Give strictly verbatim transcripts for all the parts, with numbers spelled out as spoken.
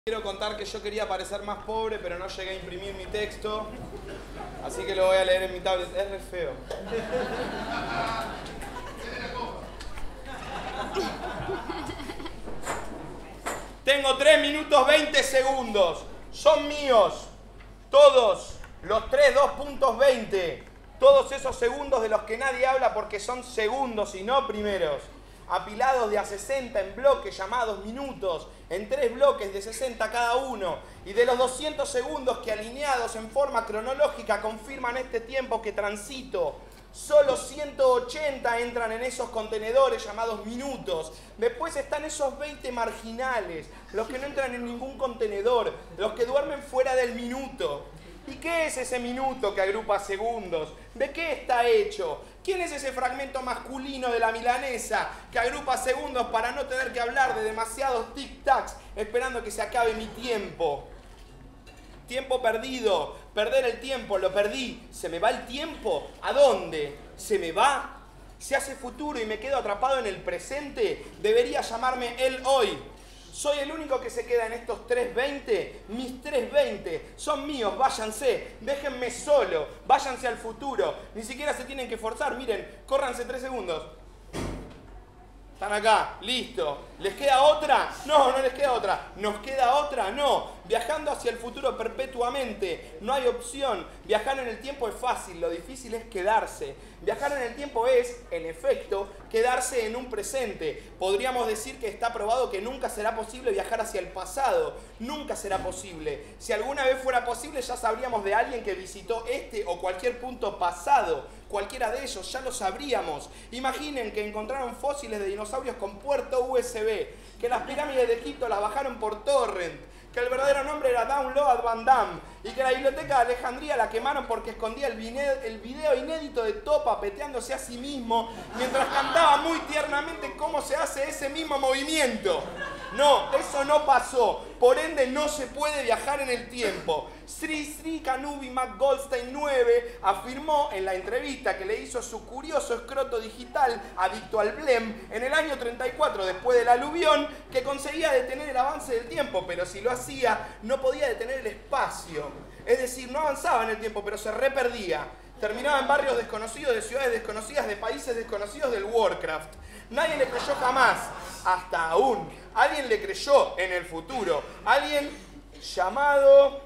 Quiero contar que yo quería parecer más pobre, pero no llegué a imprimir mi texto, así que lo voy a leer en mi tablet. Es re feo. Tengo tres minutos veinte segundos. Son míos. Todos. Los tres dos puntos veinte. Todos esos segundos de los que nadie habla porque son segundos y no primeros. Apilados de a sesenta en bloques llamados minutos, en tres bloques de sesenta cada uno, y de los doscientos segundos que alineados en forma cronológica confirman este tiempo que transito, solo ciento ochenta entran en esos contenedores llamados minutos. Después están esos veinte marginales, los que no entran en ningún contenedor, los que duermen fuera del minuto. ¿Y qué es ese minuto que agrupa segundos? ¿De qué está hecho? ¿Quién es ese fragmento masculino de la milanesa que agrupa segundos para no tener que hablar de demasiados tic-tacs esperando que se acabe mi tiempo? Tiempo perdido, perder el tiempo, lo perdí. ¿Se me va el tiempo? ¿A dónde? ¿Se me va? ¿Se hace futuro y me quedo atrapado en el presente? Debería llamarme el hoy. Soy el único que se queda en estos tres veinte. Mis tres veinte son míos, váyanse, déjenme solo, váyanse al futuro. Ni siquiera se tienen que forzar, miren, córranse tres segundos. Están acá, listo. ¿Les queda otra? No, no les queda otra. ¿Nos queda otra? No. Viajando hacia el futuro perpetuamente. No hay opción. Viajar en el tiempo es fácil, lo difícil es quedarse. Viajar en el tiempo es, en efecto, quedarse en un presente. Podríamos decir que está probado que nunca será posible viajar hacia el pasado. Nunca será posible. Si alguna vez fuera posible, ya sabríamos de alguien que visitó este o cualquier punto pasado. Cualquiera de ellos, ya lo sabríamos. Imaginen que encontraron fósiles de dinosaurios con puerto U S B, que las pirámides de Egipto las bajaron por torrent, que el verdadero nombre era Download Van Damme y que la biblioteca de Alejandría la quemaron porque escondía el video, el video inédito de Topa peteándose a sí mismo mientras cantaba muy tiernamente cómo se hace ese mismo movimiento. No, eso no pasó. Por ende, no se puede viajar en el tiempo. Sri Sri Kanubi McGoldstein nueve afirmó en la entrevista que le hizo su curioso escroto digital adicto al blem en el año treinta y cuatro después del aluvión que conseguía detener el avance del tiempo, pero si lo hacía no podía detener el espacio. Es decir, no avanzaba en el tiempo, pero se reperdía. Terminaba en barrios desconocidos, de ciudades desconocidas, de países desconocidos del Warcraft. Nadie le creyó jamás, hasta aún. Alguien le creyó en el futuro. Alguien llamado...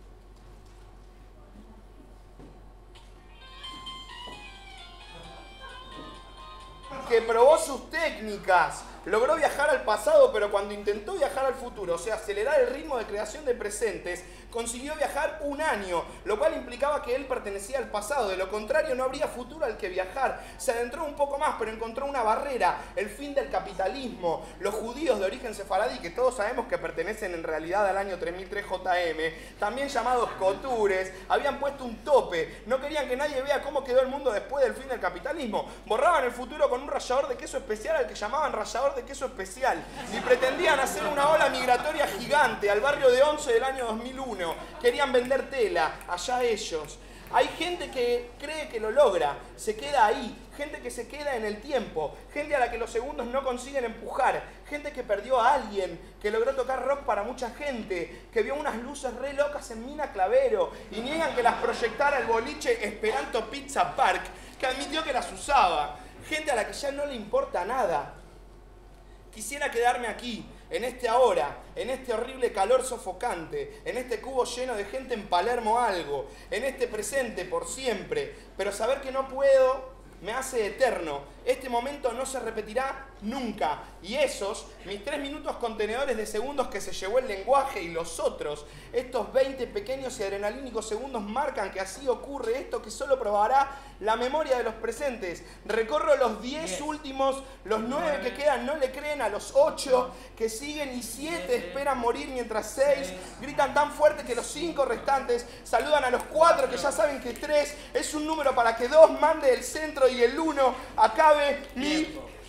que probó sus técnicas. Logró viajar al pasado, pero cuando intentó viajar al futuro, o sea, acelerar el ritmo de creación de presentes, consiguió viajar un año, lo cual implicaba que él pertenecía al pasado. De lo contrario, no habría futuro al que viajar. Se adentró un poco más, pero encontró una barrera, el fin del capitalismo. Los judíos de origen sefaradí, que todos sabemos que pertenecen en realidad al año tres mil tres J M, también llamados cotures, habían puesto un tope. No querían que nadie vea cómo quedó el mundo después del fin del capitalismo. Borraban el futuro con un rallador de queso especial al que llamaban rallador de queso especial. Y pretendían hacer una ola migratoria gigante al barrio de Once del año dos mil uno. Querían vender tela, allá ellos. Hay gente que cree que lo logra, se queda ahí, gente que se queda en el tiempo, gente a la que los segundos no consiguen empujar, gente que perdió a alguien, que logró tocar rock para mucha gente, que vio unas luces re locas en Mina Clavero y niegan que las proyectara el boliche Esperanto Pizza Park, que admitió que las usaba, gente a la que ya no le importa nada. Quisiera quedarme aquí, en este ahora, en este horrible calor sofocante, en este cubo lleno de gente en Palermo algo, en este presente por siempre, pero saber que no puedo me hace eterno. Este momento no se repetirá nunca. Y esos, mis tres minutos contenedores de segundos que se llevó el lenguaje y los otros, estos veinte pequeños y adrenalínicos segundos marcan que así ocurre esto que solo probará la memoria de los presentes. Recorro los diez yes. últimos, los nueve que quedan no le creen a los ocho que siguen y siete esperan morir mientras seis gritan tan fuerte que los cinco restantes saludan a los cuatro que ya saben que tres es un número para que dos mande el centro y el uno acabe mi